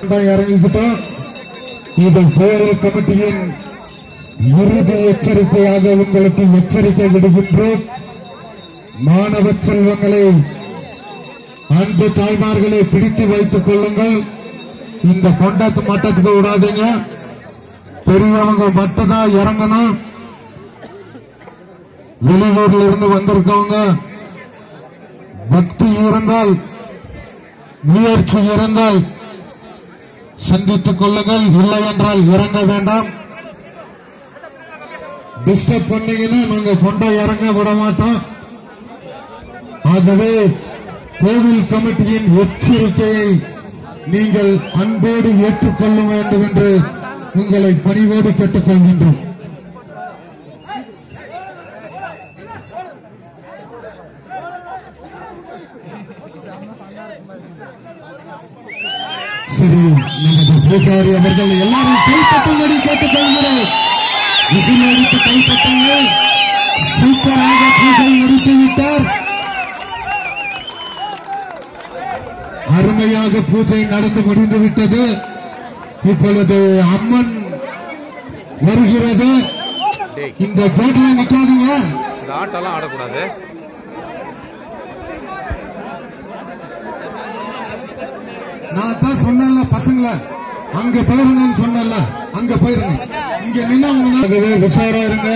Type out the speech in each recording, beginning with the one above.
இறங்கிக்கிட்டோம். இது கோவில் கமிட்டியின் இறுதி எச்சரிக்கையாக உங்களுக்கு எச்சரிக்கை விடுகின்றோம். மாணவ செல்வங்களை, அன்பு தாய்மார்களை பிடித்து வைத்துக் கொள்ளுங்கள். இந்த கொண்டாட்டு மட்டத்துக்கு விடாதீங்க. பெரியவங்க மட்டும்தான் இறங்கணும். வெளியூர்ல இருந்து வந்திருக்கவங்க பக்தி இருந்தால், முயற்சி இருந்தால் சந்தித்துக் கொள்ளுங்கள். இல்லை என்றால் இறங்க வேண்டாம். டிஸ்டர்ப் பண்ணீங்கன்னா நாங்க கொண்டா இறங்க விட மாட்டோம். ஆகவே கோவில் கமிட்டியின் எச்சரிக்கையை நீங்கள் அன்போடு ஏற்றுக்கொள்ள வேண்டும் என்று உங்களை பணிவோடு கேட்டுக்கொள்கின்றோம். சரி, நமது பூசாரி அவர்கள் எல்லாரும் கைத்தட்டும்படி கேட்டுக்கொள்கிறேன். விசில் அடித்து கைத்தட்டுங்கள். சூப்பராக பூஜை முடித்து விட்டார். அருமையாக பூஜை நடந்து முடிந்து விட்டது. இப்பொழுது அம்மன் வருகிறது. இந்த கேட்ல நிக்காதீங்க. ஆட்டெல்லாம் ஆடக்கூடாது. நான் தான் சொன்னேன்ல பசங்கள, அங்க போயிருங்கன்னு சொன்னல, அங்க போயிருங்க. இங்க நின்னாகவே உஷாரா இருங்க.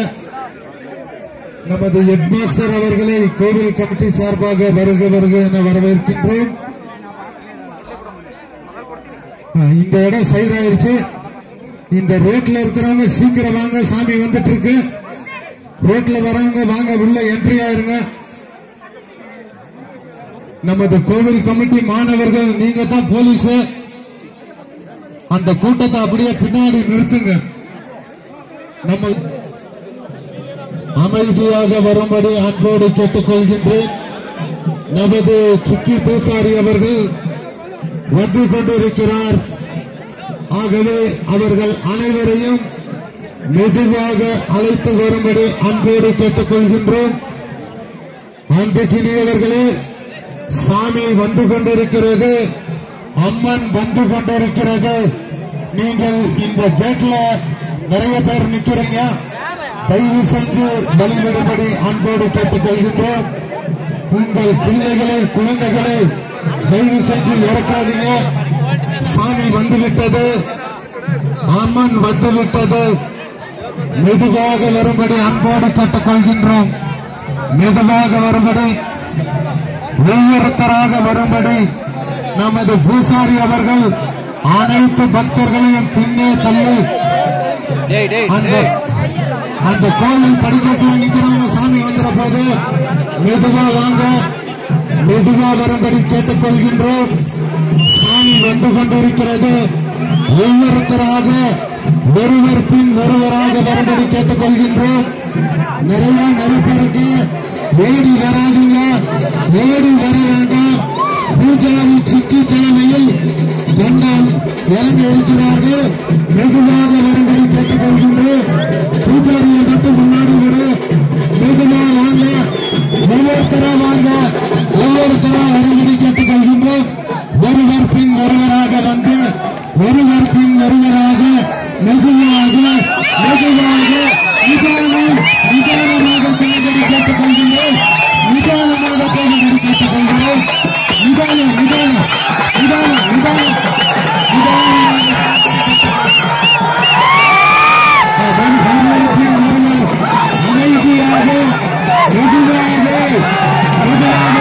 நமது ஹெட்மாஸ்டர் அவர்களை கோவில் கமிட்டி சார்பாக வருக வருக என வரவேற்கின்றோம். இந்த இடம் சைடு ஆயிருச்சு. இந்த ரோட்ல இருக்கிறவங்க சீக்கிரம் வாங்க, சாமி வந்துட்டு இருக்கு. ரோட்ல வரவங்க வாங்க, உள்ள என்ட்ரி ஆயிருங்க. நமது கோவில் கமிட்டி மாணவர்கள், நீங்க தான் போலீஸ். அந்த கூட்டத்தை அப்படியே பின்னாடி நிறுத்துங்க. நம்ம அமைதியாக வரும்படி அன்போடு கேட்டுக்கொள்கின்றேன். நமது சுக்கி பூசாரி அவர்கள் வந்து கொண்டிருக்கிறார். ஆகவே அவர்கள் அனைவரையும் மெதுவாக அழைத்து வரும்படி அன்போடு கேட்டுக்கொள்கின்றோம். அன்புக்கினியவர்களே, சாமி வந்து கொண்டிருக்கிறது, அம்மன் வந்து கொண்டிருக்கிறது. நீங்கள் இந்த கேட்ல நிறைய பேர் நிக்கிறீங்க. தயவு செஞ்சு வழிவிடும்படி அன்போடு கேட்டுக்கொள்கின்றோம். உங்கள் பிள்ளைகளை, குழந்தைகளை தயவு செஞ்சு இறக்காதீங்க. சாமி வந்துவிட்டது, அம்மன் வந்துவிட்டது. மெதுவாக வரும்படி அன்போடு கேட்டுக்கொள்கின்றோம். மெதுவாக வரும்படி, ஒவ்வொருத்தராக வரும்படி நமது பூசாரி அவர்கள் அனைத்து பக்தர்களையும் பின்னே தள்ளி அந்த கோயில் படிக்கட்டில் நிற்கிறவங்க சாமி வந்துற போது மெதுவா வாங்க, மெதுவா வரும்படி கேட்டுக்கொள்கின்றோம். சாமி வந்து கொண்டிருக்கிறது. ஒவ்வொருத்தராக ஒருவர் பின் ஒருவராக வரும்படி கேட்டுக்கொள்கின்றோம். நிறைய பேருக்கு ஓடி வராதுங்க, ஓடி வர வேண்டாம். பூஜாரி சிக்கி தலைமையில் பெண்ணால் இறங்கி இருக்கிறார்கள். மெதுவாக வரும்படி கேட்டுக்கொள்கின்றோம். பூஜாரியை மட்டும் முன்னாடி விடு. மெதுவா வாங்க, ஒவ்வொருத்தரா வாங்க, ஒவ்வொருத்தரா வரும்படி கேட்டுக்கொள்கின்றோம். ஒருவர் பின் ஒருவராக வந்து, ஒருவர் பின் ஒருவராக மெதுவாக மெதுவாக நிதானமாக செல்லும்படி கேட்டுக்கொள்கின்றோம். நிதானமாக போகும்படி கேட்டுக்கொள்கிறோம். நிதானம் நிதானம் நிதானம் நிதானம் ஒருவர் பின் ஒருவர் அமைதியாக மெதுவாக மெதுவாக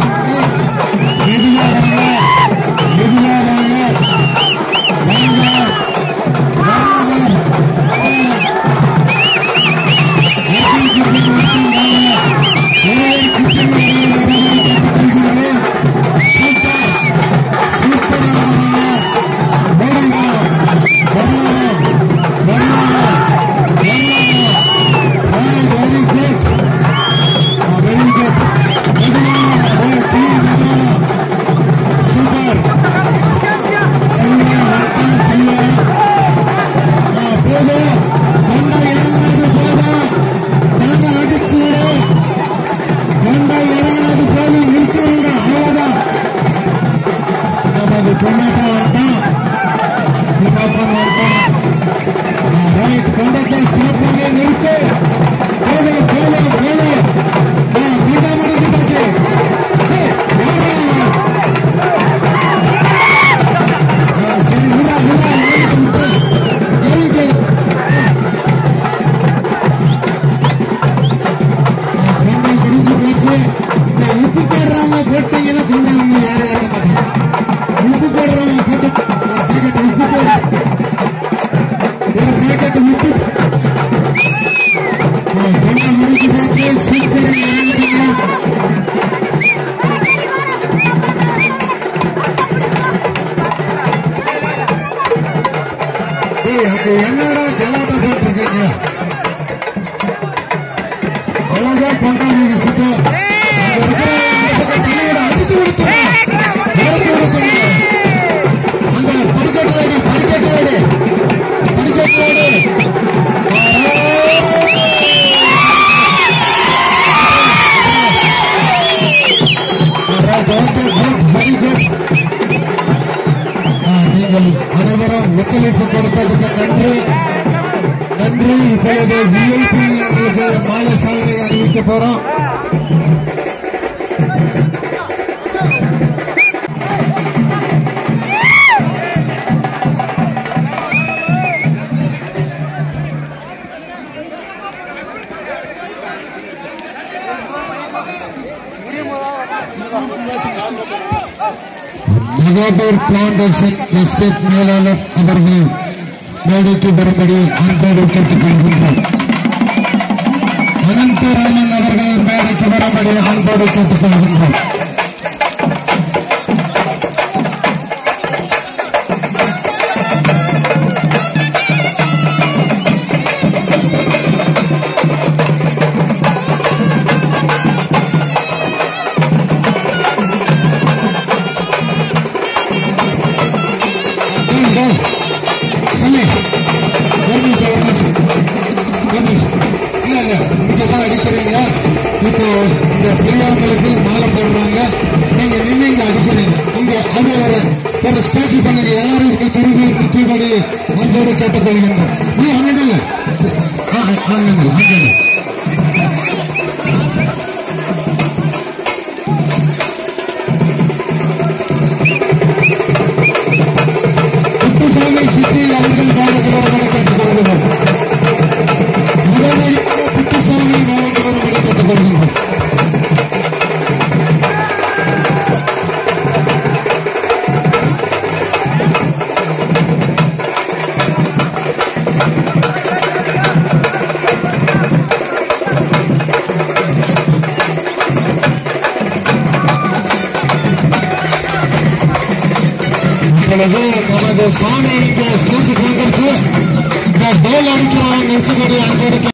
மெதுவாக போதும், கொண்டா இறங்கினது போதும், தாங்க அடிச்சு விடு, கொண்டா இறங்கினது போதும், நிறுத்துவீங்க, அவ்வளவுதான். நமது தொண்ணாட்டா வந்துட்டான், ரைட், கொண்டத்தை ஸ்டாப் பண்ணி நிறுத்து, போதும் போதும் போதும், கொண்டா முடிஞ்சு போச்சு. சரி, விடா விடா, கொண்டா முடிஞ்சு போச்சு. இந்த உப்பு போடுறவங்க போட்டீங்கன்னா கொண்டா இன்னும் யாரும் இறங்க மாட்டாங்க. உப்பு போடுறவங்க போட்டு ஒரு பேக்கெட் உப்பு போடு, ஒரு பேக்கெட் உப்பு. கொண்டா முடிஞ்சு போச்சு. சூப்பரா இறங்கிட்டீங்க. அது என்னடா ஜலாட்டா போட்டிருக்கீங்க? அழகா கொண்டா முடிச்சுட்டு அங்க இருக்கிற தலைவரை அடிச்சு கொடுத்துங்க, உடச்சு கொடுத்துங்க. அந்த படிக்கட்டு வேடி, படிக்கட்டு வேடி, படிக்கட்டு வேடி. நீங்கள் அனைவரும் ஒத்துழைப்பு கொடுத்ததுக்கு நன்றி நன்றி. இப்பொழுது விஐபி எங்களுக்கு மாலை சால்வை அறிவிக்க போறோம். நகாபூர் பிளான்டேஷன் எஸ்டேட் மேலாளர் அவர்கள் மேடைக்கு வரும்படி அன்போடு கேட்டுக்கொள்கின்றோம். அனந்தராமன் அவர்கள் மேடைக்கு வரும்படி அன்போடு கேட்டுக்கொள்கின்றோம். இங்கதான் அடிக்கிறீங்க. இப்போ இந்த பெரியவங்களுக்கு மாலை போடுறாங்க, நீங்க நின்று இங்க அடிக்கிறீங்க. இங்க அது ஒரு ஸ்டேஜ் பண்ணுங்க. எல்லாரும் திரும்பி திருப்படி அன்போடு கேட்டுக்கொள்கின்றோம். நீ அங்கே அங்கே குப்புசாமி சித்தி அவர்கள் காலத்தில் கேட்டுக்கொள்கிறோம். உடனடியாக குப்புசாமி வேலைக்கு வரும்படி கேட்டுக்கொள்கின்றோம். நமது சாமி இங்கே ஸ்டேஜுக்கு வந்துருச்சு. இந்த டோல் அடிக்கிறவங்க நிறுத்தக்கூடிய அன்போடு